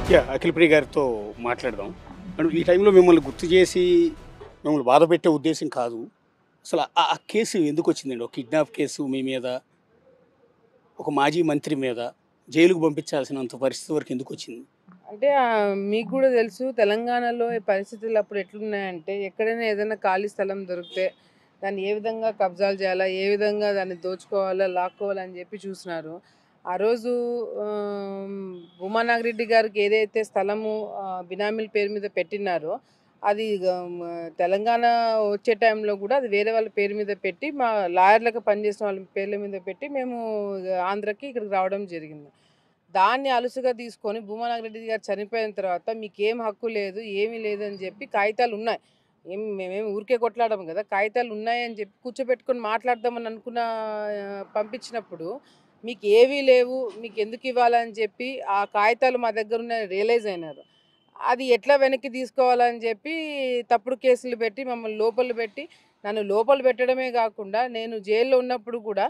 అఖిలప్రియ గారితో మాట్లాడదాం. మేడం ఈ టైంలో మిమ్మల్ని గుర్తు చేసి మిమ్మల్ని బాధపెట్టే ఉద్దేశ్యం కాదు. అసలు ఆ కేసు ఎందుకొచ్చిందండి? ఒక కిడ్నాప్ కేసు మీ మీద, ఒక మాజీ మంత్రి మీద జైలుకి పంపించాల్సినంత పరిస్థితి వరకు ఎందుకొచ్చింది? అంటే మీకు గూడా తెలుసు తెలంగాణలో ఈ పరిస్థితులు అప్పుడు ఎట్లున్నాయంటే, ఎక్కడైనా ఏదైనా ఖాళీ స్థలం దొరికితే, దాన్ని ఏ విధంగా కబ్జాలు చేయాలా, ఏ విధంగా దాన్ని దోచుకోవాలా, లాక్కోవాలా అని చెప్పి చూసినారు. ఆ రోజు ఆహ్, భూమా నాగిరెడ్డి గారికి ఏదైతే స్థలము బినామీల పేరు మీద పెట్టినారో, అది తెలంగాణ వచ్చే టైంలో కూడా అది వేరే వాళ్ళ పేరు మీద పెట్టి, మా లాయర్‌లుగా పనిచేసిన వాళ్ళ పేర్ల మీద పెట్టి, మేము ఆంధ్రాకి ఇక్కడికి రావడం జరిగింది. దాన్ని అలుసుగా తీసుకొని భూమా నాగిరెడ్డి గారు చనిపోయిన తర్వాత మీకేం హక్కు లేదు, ఏమీ లేదని చెప్పి కాగితాలున్నాయి. మేమేమి ఊరికే కొట్లాడము గదా! కాగితాలున్నాయని చెప్పి కూర్చోబెట్టుకొని మాట్లాడదామని అనుకున్న పంపించినప్పుడు, మీకేవీ లేవు, మీకెందుకివ్వాలని చెప్పి ఆ కాగితాలు మా దగ్గరున్నాయని రియలైజ్ అయినారు. అది ఎట్లా వెనక్కి తీసుకోవాలని చెప్పి తప్పుడు కేసులు పెట్టి, మమ్మల్ని లోపల పెట్టి, నన్ను లోపల పెట్టడమే గాకుండా, నేను జైల్‌లో ఉన్నప్పుడు కూడా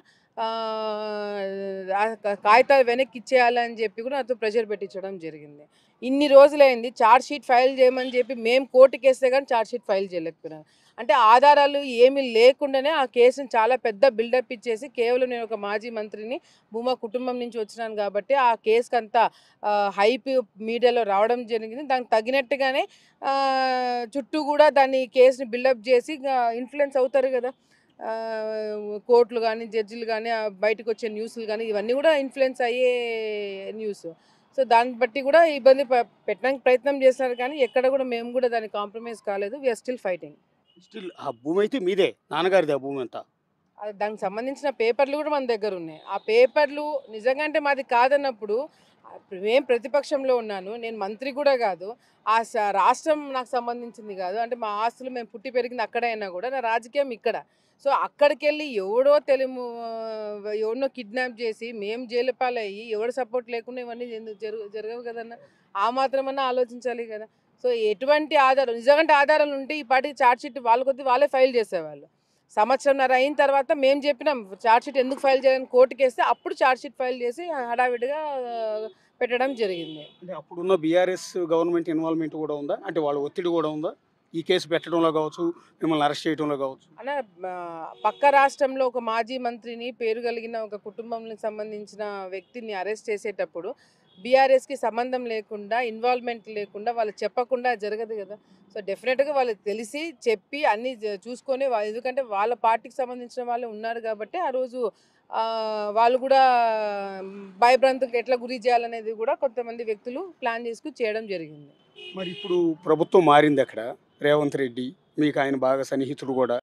కాగితాలు వెనక్కి ఇచ్చేయాలని చెప్పి కూడా నాతో ప్రెషర్ పెట్టించడం జరిగింది. ఇన్ని రోజులైంది చార్జ్ షీట్ ఫైల్ చేయమని చెప్పి మేము కోర్టుకేస్తే గాని చార్జ్ షీట్ ఫైల్ చేయలేకపోయినారు. అంటే ఆధారాలు ఏమీ లేకుండానే ఆ కేసుని చాలా పెద్ద బిల్డప్ ఇచ్చేసి, కేవలం నేను ఒక మాజీ మంత్రిని, భూమా కుటుంబం నుంచి వచ్చినాను కాబట్టి ఆ కేస్‌కంతా హైప్ మీడియాలో రావడం జరిగింది. దానికి తగినట్టుగానే చుట్టూ గూడా దాన్ని కేస్‌ని బిల్డప్ చేసి ఇన్‌ఫ్లుయెన్స్ అవుతారు గదా! కోర్టులు గానీ, జడ్జిలు గానీ, బయటకొచ్చే న్యూస్‌లు గానీ, ఇవన్నీ గూడా ఇన్‌ఫ్లుయెన్స్ అయ్యే న్యూస్. సో, దాన్ని బట్టి గూడా ఇబ్బంది పెట్టడానికి ప్రయత్నం చేస్తున్నారు కానీ, ఎక్కడ గూడా మేము గూడా దాన్ని కాంప్రమైజ్ కాలేదు. We are still fighting. Still ఆ భూమైతే మీదే. నాన్నగారిదే ఆ భూమంతా. దానికి సంబంధించిన పేపర్లు గూడా మన దగ్గరున్నాయి. ఆ పేపర్లు నిజంగా అంటే మాది కాదన్నప్పుడు నేను ప్రతిపక్షంలో ఉన్నాను. నేను మంత్రి గూడా గాదు. ఆ రాష్ట్రం నాకు సంబంధించింది గాదు. అంటే మా ఆస్తులు మేము పుట్టి పెరిగింది అక్కడే అయినా గూడా నా రాజకీయం ఇక్కడ. సో, అక్కడికెళ్ళి ఎవడినో కిడ్నాప్ జేసి, మేము జైలు పాలయ్యి, ఎవడి సపోర్ట్ లేకుండా ఇవన్నీ ఎందుకు జరగవు గదన్నా! ఆ మాత్రమన్నా ఆలోచించాలి గదా! సో, ఎటువంటి ఆధారం నిజంగంటే ఆధారాలుంటే ఈ పాటికి చార్జ్ షీట్ వాళ్ళ కొద్దీ వాళ్ళే ఫైల్ జేసేవాళ్ళు. సంవత్సరంన్నర అయిన తర్వాత మేము చెప్పినాం చార్జ్ షీట్ ఎందుకు ఫైల్ చేయాలని కోర్టుకేస్తే అప్పుడు చార్జ్ షీట్ ఫైల్ చేసి హడావిడిగా పెట్టడం జరిగింది. అంటే అప్పుడున్న బీఆర్ఎస్ గవర్నమెంట్ ఇన్వాల్వ్‌మెంట్ కూడా ఉందా? అంటే వాళ్ళ ఒత్తిడి కూడా ఉందా? ఈ కేసు పెట్టడంలో కావచ్చు, మిమ్మల్ని అరెస్ట్ చేయడంలో కావచ్చు. అలా పక్క రాష్ట్రంలో ఒక మాజీ మంత్రిని పేరు కలిగిన ఒక కుటుంబానికి సంబంధించిన వ్యక్తిని అరెస్ట్ చేసేటప్పుడు బీఆర్ఎస్కి సంబంధం లేకుండా ఇన్వాల్వ్మెంట్ లేకుండా వాళ్ళు చెప్పకుండా జరగదు కదా. సో డెఫినెట్గా వాళ్ళకి తెలిసి చెప్పి అన్నీ చూసుకొని ఎందుకంటే వాళ్ళ పార్టీకి సంబంధించిన వాళ్ళు ఉన్నారు కాబట్టి ఆ రోజు ఆ, వాళ్ళు కూడా భయభ్రాంతులకు ఎట్లా గురి చేయాలనేది కూడా కొంతమంది వ్యక్తులు ప్లాన్ చేసుకుని చేయడం జరిగింది. మరి ఇప్పుడు ప్రభుత్వం మారింది అక్కడ. రేవంత్ రెడ్డి మీకు ఆయన బాగా సన్నిహితుడు కూడా.